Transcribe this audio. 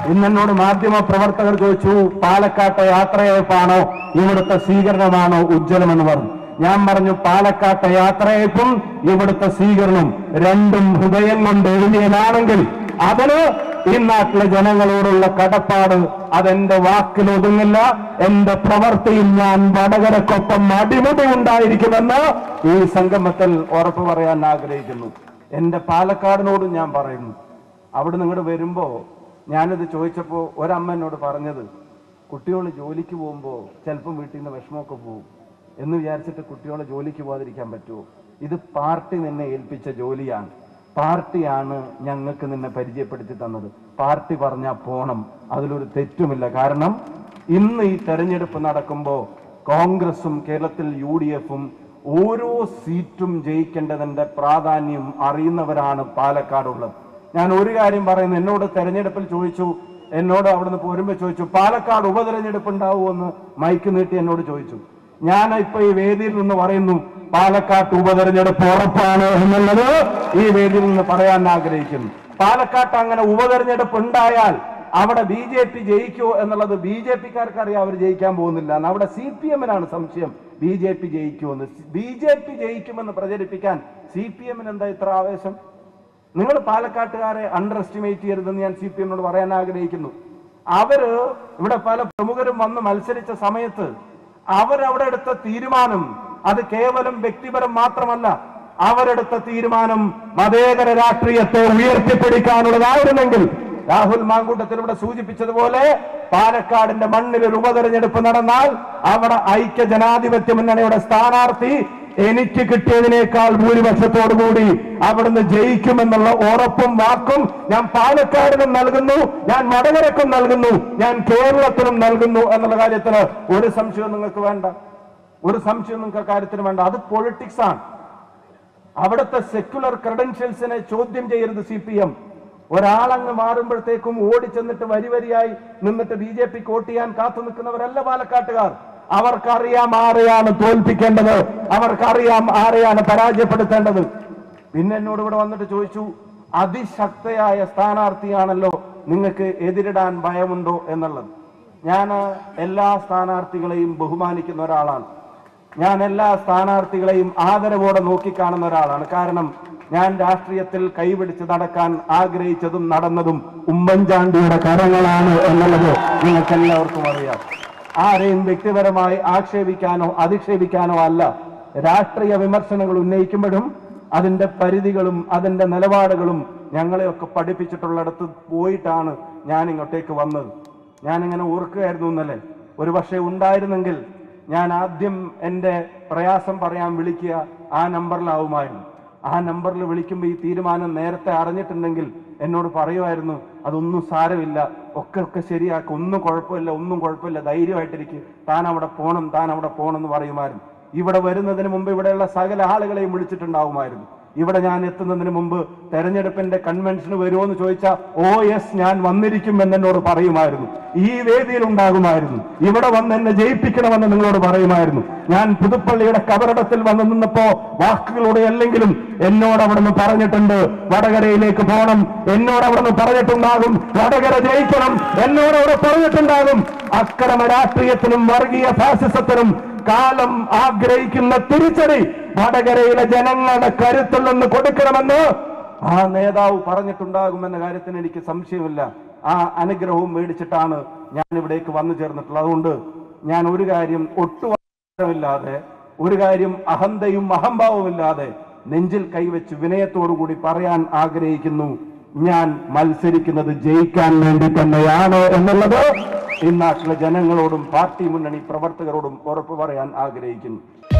ഇന്നെന്നോട് മാധ്യമ പ്രവർത്തകർ ചോദിച്ചു, പാലക്കാട്ടെ യാത്രയയപ്പാണോ ഇവിടുത്തെ സ്വീകരണമാണോ ഉജ്ജ്വലമെന്ന് പറഞ്ഞു. ഞാൻ പറഞ്ഞു, പാലക്കാട്ടെ യാത്രയയപ്പും ഇവിടുത്തെ സ്വീകരണവും രണ്ടും ഹൃദയം കൊണ്ട് എഴുതിയതാണെങ്കിൽ അതിന് ഈ നാട്ടിലെ ജനങ്ങളോടുള്ള കടപ്പാട് അതെന്റെ വാക്കിലൊതുങ്ങില്ല. എന്റെ പ്രവൃത്തിയിൽ ഞാൻ വടകരക്കൊപ്പം അടിമുടി ഉണ്ടായിരിക്കുമെന്ന് ഈ സംഗമത്തിൽ ഉറപ്പു പറയാൻ ആഗ്രഹിക്കുന്നു. എന്റെ പാലക്കാടിനോടും ഞാൻ പറയുന്നു, അവിടെ നിങ്ങോട്ട് വരുമ്പോ ഞാനിത് ചോദിച്ചപ്പോ ഒരമ്മ എന്നോട് പറഞ്ഞത്, കുട്ടികൾ ജോലിക്ക് പോകുമ്പോ ചിലപ്പം വീട്ടിൽ നിന്ന് വിഷമമൊക്കെ പോകും എന്ന് വിചാരിച്ചിട്ട് കുട്ടികളെ ജോലിക്ക് പോകാതിരിക്കാൻ പറ്റുമോ? ഇത് പാർട്ടി നിന്നെ ഏൽപ്പിച്ച ജോലിയാണ്. പാർട്ടിയാണ് ഞങ്ങൾക്ക് നിന്നെ പരിചയപ്പെടുത്തി തന്നത്. പാർട്ടി പറഞ്ഞാൽ പോണം, അതിലൊരു തെറ്റുമില്ല. കാരണം ഇന്ന് ഈ തെരഞ്ഞെടുപ്പ് നടക്കുമ്പോൾ കോൺഗ്രസും കേരളത്തിൽ UDF-ഉം ഓരോ സീറ്റും ജയിക്കേണ്ടതിന്റെ പ്രാധാന്യം അറിയുന്നവരാണ് പാലക്കാടുള്ളത്. ഞാൻ ഒരു കാര്യം പറയുന്നു, എന്നോട് തെരഞ്ഞെടുപ്പിൽ ചോദിച്ചു, എന്നോട് അവിടുന്ന് പോരുമ്പോൾ ചോദിച്ചു, പാലക്കാട് ഉപതെരഞ്ഞെടുപ്പ് ഉണ്ടാവുമെന്ന് മൈക്ക് നീട്ടി എന്നോട് ചോദിച്ചു. ഞാൻ ഇപ്പൊ ഈ വേദിയിൽ നിന്ന് പറയുന്നു, പാലക്കാട്ട് ഉപതെരഞ്ഞെടുപ്പ് ഉറപ്പാണ് എന്നുള്ളത് ഈ വേദിയിൽ നിന്ന് പറയാൻ ആഗ്രഹിക്കുന്നു. പാലക്കാട്ട് അങ്ങനെ ഉപതെരഞ്ഞെടുപ്പ് ഉണ്ടായാൽ അവിടെ BJP ജയിക്കുമോ എന്നുള്ളത് BJP-ക്കാർക്ക് അറിയാം, അവർ ജയിക്കാൻ പോകുന്നില്ല. അവിടെ CPM-നാണ് സംശയം BJP ജയിക്കുമെന്ന്. BJP ജയിക്കുമെന്ന് പ്രചരിപ്പിക്കാൻ CPM-ന് എന്താ ഇത്ര ആവേശം? നിങ്ങൾ പാലക്കാട്ടുകാരെ അണ്ടർ എസ്റ്റിമേറ്റ് ചെയ്യരുതെന്ന് ഞാൻ CPM-നോട് പറയാൻ ആഗ്രഹിക്കുന്നു. അവര് ഇവിടെ പല പ്രമുഖരും വന്ന് മത്സരിച്ച സമയത്ത് അവരവിടെ എടുത്ത തീരുമാനം അത് കേവലം വ്യക്തിപരം മാത്രമല്ല, അവരെടുത്ത തീരുമാനം മതേതര രാഷ്ട്രീയത്തെ ഉയർത്തിപ്പിടിക്കാനുള്ളതായിരുന്നെങ്കിൽ രാഹുൽ മാങ്കൂട്ടത്തിൽ ഇവിടെ സൂചിപ്പിച്ചതുപോലെ പാലക്കാടിന്റെ മണ്ണിൽ ഒരു ഉപതെരഞ്ഞെടുപ്പ് നടന്നാൽ അവിടെ ഐക്യ ജനാധിപത്യ മുന്നണിയുടെ സ്ഥാനാർത്ഥി എനിക്ക് കിട്ടിയതിനേക്കാൾ ഭൂരിപക്ഷത്തോടുകൂടി അവിടുന്ന് ജയിക്കുമെന്നുള്ള ഉറപ്പും വാക്കും ഞാൻ പാലക്കാടിനും നൽകുന്നു, ഞാൻ വടകരക്കും നൽകുന്നു, ഞാൻ കേരളത്തിനും നൽകുന്നു എന്നുള്ള കാര്യത്തിന് ഒരു സംശയവും നിങ്ങൾക്ക് വേണ്ട. ഒരു സംശയം നിങ്ങൾക്ക് കാര്യത്തിന് വേണ്ട. അത് പൊളിറ്റിക്സ് ആണ്. അവിടുത്തെ സെക്യുലർ ക്രെഡൻഷ്യൽസിനെ ചോദ്യം ചെയ്യരുത് CPM. ഒരാളങ്ങ് മാറുമ്പോഴത്തേക്കും ഓടിച്ചെന്നിട്ട് വരിവരിയായി നിന്നിട്ട് BJP-ക്ക് വോട്ട് ചെയ്യാൻ കാത്തു നിൽക്കുന്നവരല്ല പാലക്കാട്ടുകാർ. അവർക്കറിയാം ആരെയാണ് തോൽപ്പിക്കേണ്ടത്, അവർക്കറിയാം ആരെയാണ് പരാജയപ്പെടുത്തേണ്ടത്. പിന്നെ എന്നോട് ഇവിടെ വന്നിട്ട് ചോദിച്ചു, അതിശക്തയായ സ്ഥാനാർത്ഥിയാണല്ലോ, നിങ്ങൾക്ക് എതിരിടാൻ ഭയമുണ്ടോ എന്നുള്ളത്. ഞാൻ എല്ലാ സ്ഥാനാർത്ഥികളെയും ബഹുമാനിക്കുന്ന ഒരാളാണ്. ഞാൻ എല്ലാ സ്ഥാനാർത്ഥികളെയും ആദരവോടെ നോക്കിക്കാണുന്ന ഒരാളാണ്. കാരണം ഞാൻ രാഷ്ട്രീയത്തിൽ കൈപിടിച്ച് നടക്കാൻ ആഗ്രഹിച്ചതും നടന്നതും ഉമ്മൻചാണ്ടിയുടെ കരങ്ങളാണ് എന്നുള്ളത് നിങ്ങൾക്ക് എല്ലാവർക്കും അറിയാം. ആരെയും വ്യക്തിപരമായി ആക്ഷേപിക്കാനോ അധിക്ഷേപിക്കാനോ അല്ല. രാഷ്ട്രീയ വിമർശനങ്ങൾ ഉന്നയിക്കുമ്പോഴും അതിന്റെ പരിധികളും അതിന്റെ നിലപാടുകളും ഞങ്ങളെയൊക്കെ പഠിപ്പിച്ചിട്ടുള്ളിടത്ത് പോയിട്ടാണ് ഞാൻ ഇങ്ങോട്ടേക്ക് വന്നത്. ഞാനിങ്ങനെ ഓർക്കുകയായിരുന്നു ഇന്നലെ, ഒരു പക്ഷേ ഉണ്ടായിരുന്നെങ്കിൽ ഞാൻ ആദ്യം എൻ്റെ പ്രയാസം പറയാൻ വിളിക്കുക ആ നമ്പറിലാവുമായിരുന്നു. ആ നമ്പറിൽ വിളിക്കുമ്പോൾ ഈ തീരുമാനം നേരത്തെ അറിഞ്ഞിട്ടുണ്ടെങ്കിൽ എന്നോട് പറയുമായിരുന്നു, അതൊന്നും സാരമില്ല, ഒക്കെ ശരിയാക്കും, ഒന്നും കുഴപ്പമില്ല, ധൈര്യമായിട്ടിരിക്കും, താൻ അവിടെ പോകണം എന്ന് പറയുമായിരുന്നു. ഇവിടെ വരുന്നതിന് മുമ്പ് ഇവിടെയുള്ള സകല ആളുകളെയും വിളിച്ചിട്ടുണ്ടാവുമായിരുന്നു. ഇവിടെ ഞാൻ എത്തുന്നതിന് മുമ്പ് തെരഞ്ഞെടുപ്പിന്റെ കൺവെൻഷന് വരുമോ എന്ന് ചോദിച്ചാൽ OS ഞാൻ വന്നിരിക്കും എന്നോട് പറയുമായിരുന്നു. ഈ വേദിയിൽ ഉണ്ടാകുമായിരുന്നു. ഇവിടെ വന്ന് എന്നെ ജയിപ്പിക്കണമെന്ന് നിങ്ങളോട് പറയുമായിരുന്നു. ഞാൻ പുതുപ്പള്ളിയുടെ കബറിടത്തിൽ വന്ന് നിന്നപ്പോ വാക്കുകളോടെ അല്ലെങ്കിലും എന്നോട് അവിടുന്ന് പറഞ്ഞിട്ടുണ്ട് വടകരയിലേക്ക് പോകണം, എന്നോട് അവിടുന്ന് പറഞ്ഞിട്ടുണ്ടാകും വടകര ജയിക്കണം, എന്നോട് അവിടെ പറഞ്ഞിട്ടുണ്ടാകും അക്രമ രാഷ്ട്രീയത്തിനും വർഗീയ ഫാസിസത്തിനും കാലം ആഗ്രഹിക്കുന്ന തിരിച്ചടി വടകരയിലെ ജനങ്ങളുടെ കരുത്തിൽ നിന്ന് കൊടുക്കണമെന്ന് ആ നേതാവ് പറഞ്ഞിട്ടുണ്ടാകുമെന്ന കാര്യത്തിന് എനിക്ക് സംശയമില്ല. ആ അനുഗ്രഹവും മേടിച്ചിട്ടാണ് ഞാൻ ഇവിടേക്ക് വന്നു ചേർന്നിട്ടുള്ളത്. അതുകൊണ്ട് ഞാൻ ഒരു കാര്യം ഒട്ടുമില്ലാതെ, ഒരു കാര്യം അഹന്തയും അഹംഭാവമില്ലാതെ നെഞ്ചിൽ കൈവച്ച് വിനയത്തോടുകൂടി പറയാൻ ആഗ്രഹിക്കുന്നു, ഞാൻ മത്സരിക്കുന്നത് ജയിക്കാൻ വേണ്ടി തന്നെയാണ് എന്നുള്ളത് ഈ നാട്ടിലെ ജനങ്ങളോടും പാർട്ടി മുന്നണി പ്രവർത്തകരോടും ഉറപ്പു പറയാൻ ആഗ്രഹിക്കുന്നു.